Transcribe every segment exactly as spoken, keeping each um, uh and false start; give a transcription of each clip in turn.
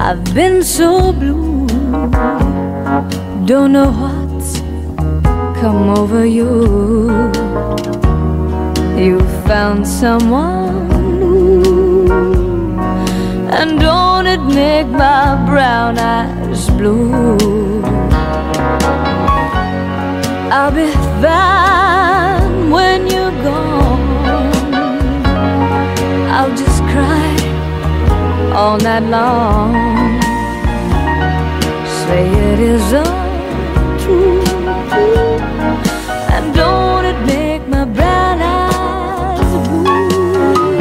I've been so blue, don't know what's come over you. You found someone new, and don't it make my brown eyes blue? I'll be fine when you're gone. I'll just cry all night long, say it isn't true, and don't it make my brown eyes blue?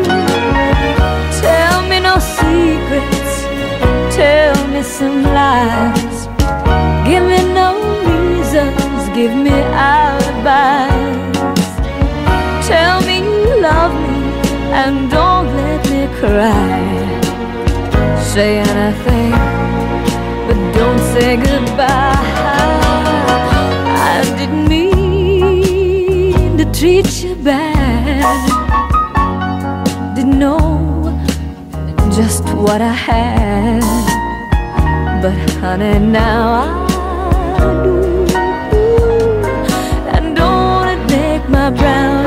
Tell me no secrets, tell me some lies, give me no reasons, give me alibis. Tell me you love me and don't let me cry. Say anything, but don't say goodbye. I didn't mean to treat you bad, didn't know just what I had, but honey, now I do. And don't it make my brown